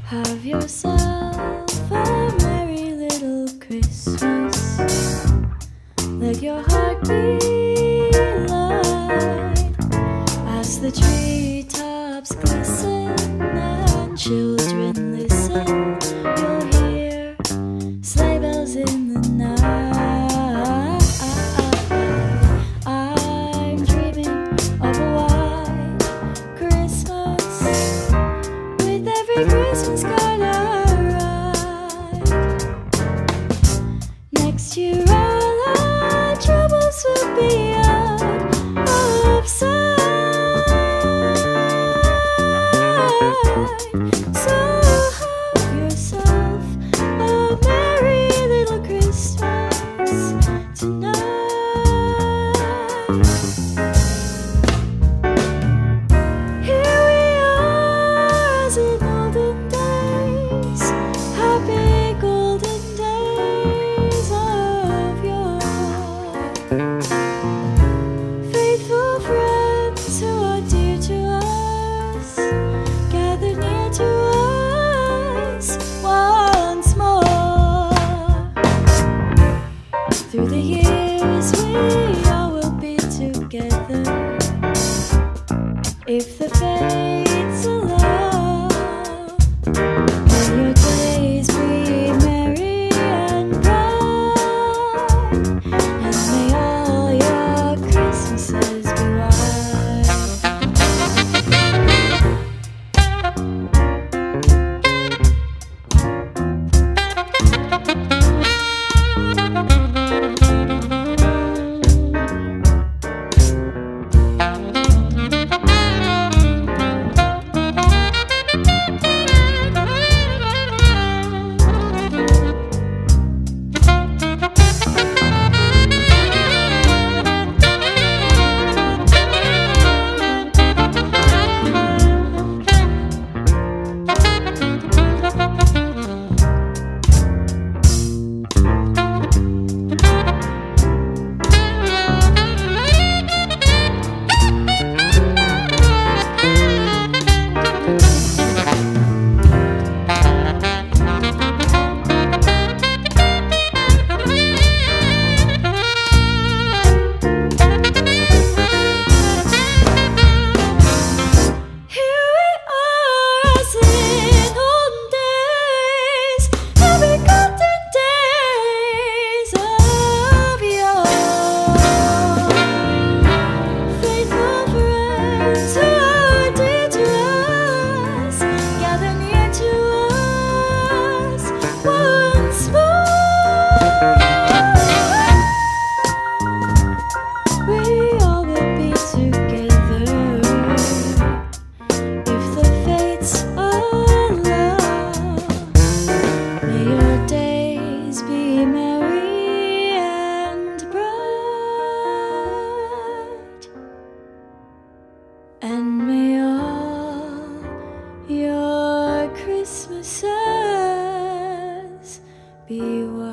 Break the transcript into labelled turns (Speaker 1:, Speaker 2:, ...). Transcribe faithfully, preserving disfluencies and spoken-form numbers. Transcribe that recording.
Speaker 1: Have yourself a merry little Christmas. Let your heart be light as the treetops glisten and children listen. You'll hear sleigh bells in the night. I'm dreaming of a white Christmas with every Christmas card I write. Next year all our troubles will be out of sight. So have yourself a merry little Christmas tonight. Here we are as in olden days, happy golden days of yore. Faithful friends who are dear to us, gather near to us once more. Through the years we all will be together, if the fates allow. May your days be merry and bright, and may all your Christmases be white. Here we are as in olden days, happy golden days of yore. Faithful friends who are dear to us, gather near to us once more. We all will be together if the fates allow. May your days be merry and bright, and may all your Christmases be white.